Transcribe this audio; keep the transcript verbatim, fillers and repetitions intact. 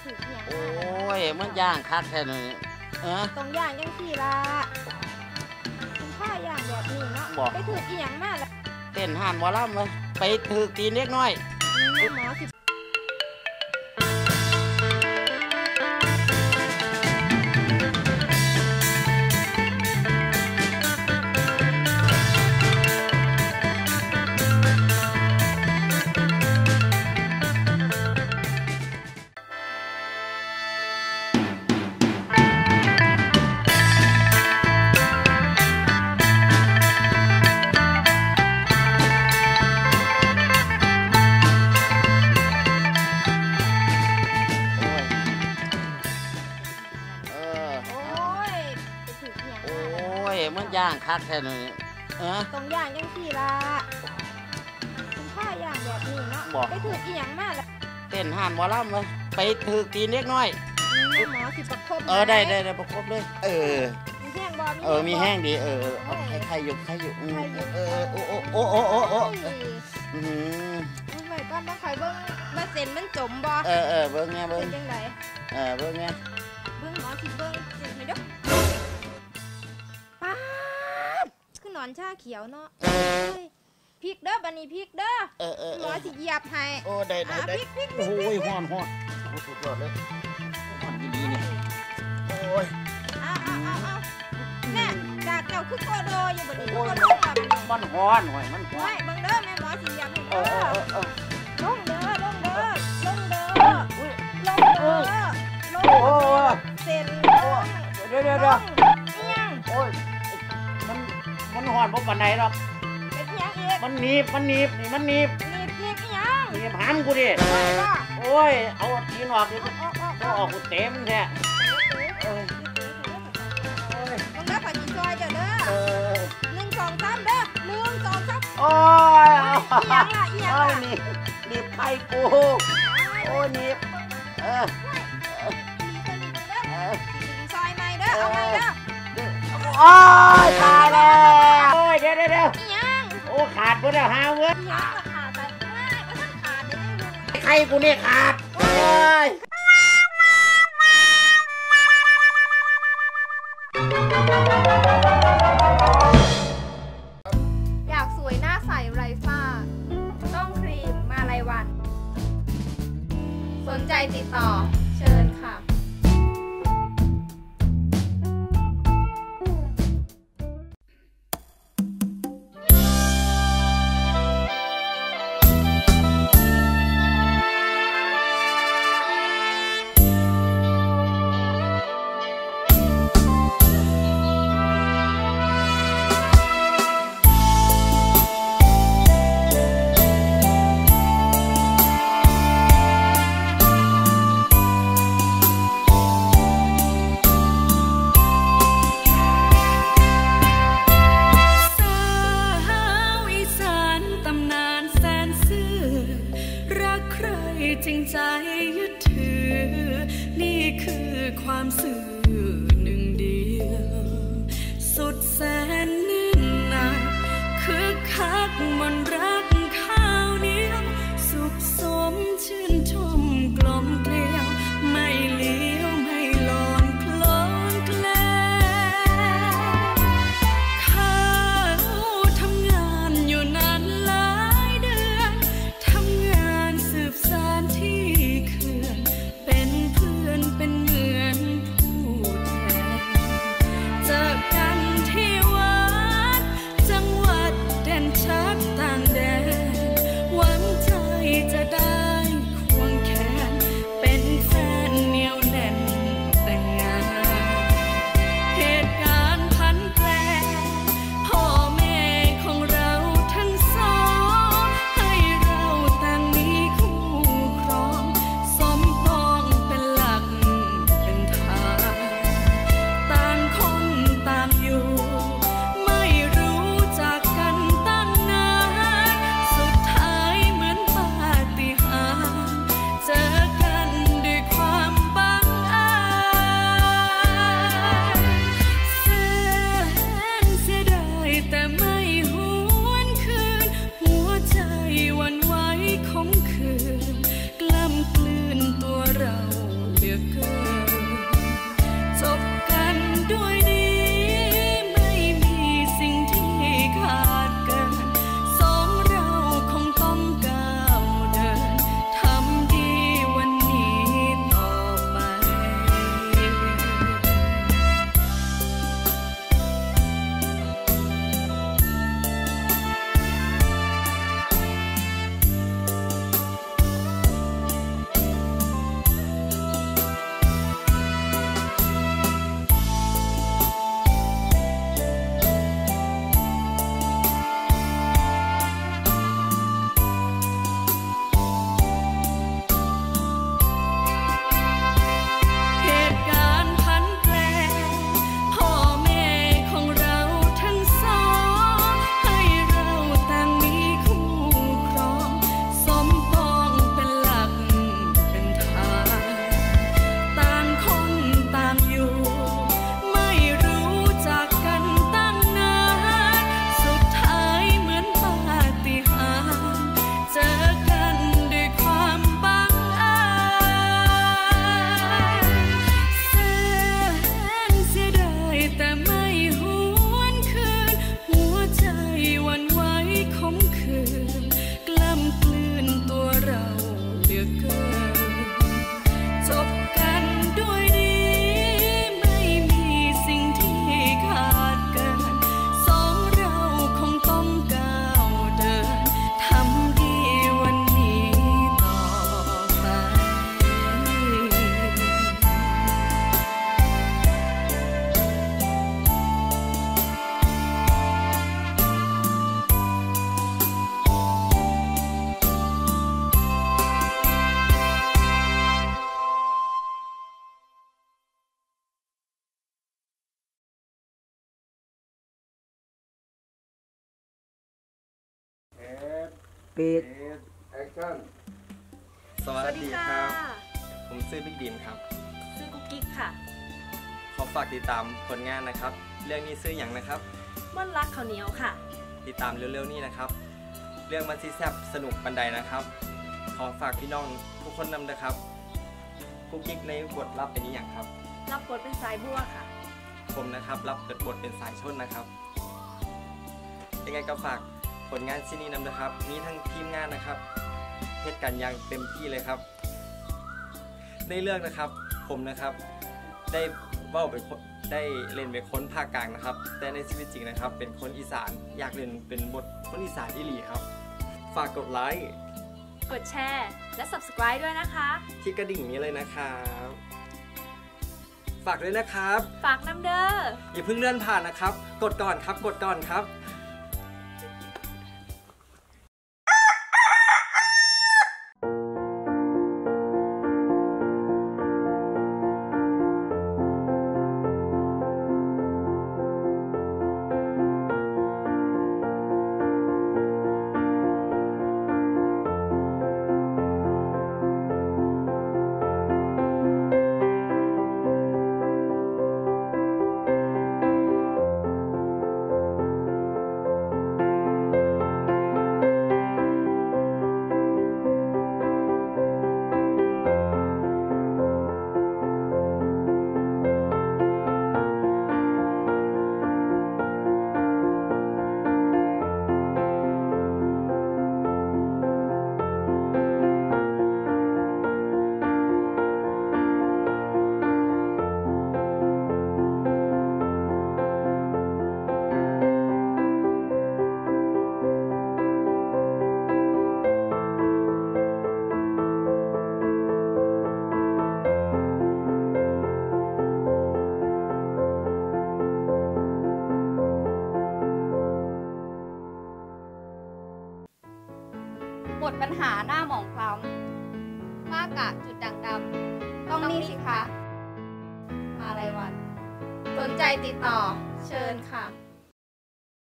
ถืออย่างโอ้ยมันย่างคักแค่นี้เออตรงอย่างยังสี่ละคุณพ่อย่างแบบนี้เนาะไปถืออีหยังมากแล้วเต้นห่านหมอลำเลยไปถือตีนเล็กน้อยหมอสิมันย่างคักแค่นี้เออตรงย่างยังสี่ละคุณพ่อย่างแบบนี้เนาะไปถืออีหยังมากแล้วเต้นห่านหมอลำเลยไปถือตีนเล็กน้อยหมอสิประคบเออได้ได้ได้ประคบเลยเออมีแห้งบอเออมีแห้งดีเออเอาใครใครอยู่ใครอยู่เออโอ้โอ้โอ้โอ้โอ้โอ้อืมไว้ก่อนต้องคอยเบิ้งมาเซ็นมันจมบอเออเออเบิ้งไงเบิ้งเป็นยังไงเออเบิ้งไงเบิ้งหมอสิเบิ้งเซ็นให้ดูป้าคือนอนชาเขียวเนาะพริกเด้อบันนี้พริกเด้อเออเออหมอสิเหยียบให้โอ้ได้ได้ได้โอ้ยฮ้อนฮ้อนโอ้สุดยอดเลยฮ้อนดีๆนี่โอ้ยเอาเอาเอาเอาแน่จากเก่าคือโคโดอยู่บันนี้โคโดแบบนี้มันฮ้อนหน่อยมันฮ้อนบังเด้อแม่หมอสิเหยียบให้เด้อลงเด้อลงเด้อลงเด้อลงเด้อลงเซ็นเดี๋ยวเดี๋ยวเดี๋ยวยังโอ้ยมันมันฮ้อนเพราะปันไหนหรอกมันหนีบมันหนีบนี่มันหนีบหนีบหนีบยังหนีบหามกูดิโอ้ยเอาตีนออกดิก็ออกกูเต็มแท้มึงได้ผัดจีจอยเด้อเด้อหนึ่งสองสามเด้อหนึ่งสองสามโอ้ยยังล่ะยังล่ะนี่หนีบไข่กูโอ้ยหนีบเออซอยใหม่เด้อเอาใหม่เด้อโอ้ยตายแล้วโอ้ยเดี๋ยวเดี๋ยวเดี๋ยวโอ้ขาดหมดแล้วฮาวเว้ยขาดไปไม่ก็ต้องขาดเดี๋ยวได้ดูใครกูเนี่ยขาดโอ้ยอยากสวยหน้าใสไร้ฝ้าต้องครีมมาลายวันสนใจติดต่อเชิญค่ะอเกินจบกันด้วยดีไม่มีสิ่งที่ขาดกันสองเราคงต้องก้าวเดินทำดีวันนี้ต่อไปปิดแอคชั่นสวัสดีครับ ผมชื่อบิ๊กดิมครับชื่อกุ๊กกิ๊กค่ะขอฝากติดตามผลงานนะครับ เรื่องนี้ชื่ออย่างนะครับม่อนรักข้าวเหนียวค่ะติดตามเร็วๆนี้นะครับ เรื่องมันซีแซบสนุกบันไดนะครับ ขอฝากพี่น้องทุกคนนำนะครับกุ๊กกิ๊กในบทรับเป็นนี้อย่างครับรับบทเป็นสายบัวค่ะผมนะครับรับบทเป็นสายชนนะครับยังไงก็ฝากผลงานชิ้นนี้นำนะครับมีทั้งทีมงานนะครับเฮ็ดกันอย่างเต็มที่เลยครับในเรื่องนะครับผมนะครับได้เว้าเป็นได้เล่นเป็นคนภาคกลางนะครับแต่ในชีวิตจริงนะครับเป็นคนอีสานอยากเล่นเป็นบทคนอีสานอีหลีครับฝากกดไลค์กดแชร์และ ซับสไครบ์ ด้วยนะคะที่กระดิ่งนี้เลยนะครับฝากด้วยนะครับฝากน้ำเด้ออย่าเพิ่งเลื่อนผ่านนะครับกดก่อนครับกดก่อนครับหมดปัญหาหน้าหมองคล้ำฝ้ากระจุดด่างดำต้องนี่สิคะ มาลายวัน สนใจติดต่อเชิญค่ะ